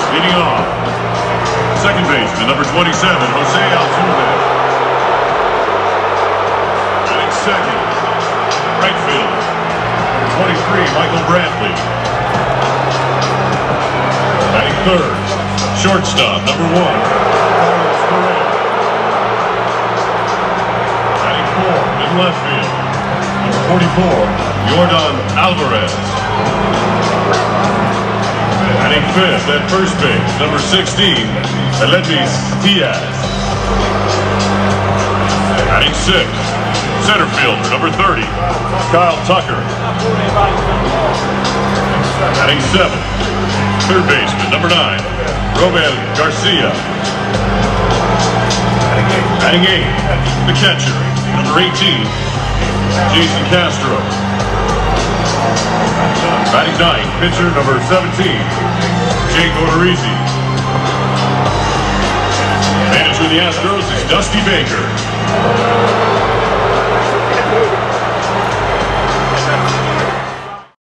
Leading off, second baseman, number 27, Jose Altuve. Batting second, right field, number 23, Michael Brantley. Batting third, shortstop, number 1, Correa. Batting fourth, in left field, number 44, Jordan Alvarez. Batting fifth at first base, number 16, Aledis Diaz. Batting sixth, center fielder, number 30, Kyle Tucker. Batting seventh, third baseman, number 9, Robel Garcia. Batting eighth, the catcher, number 18, Jason Castro. Batting ninth, pitcher number 17, Jake Odorizzi. Manager of the Astros is Dusty Baker.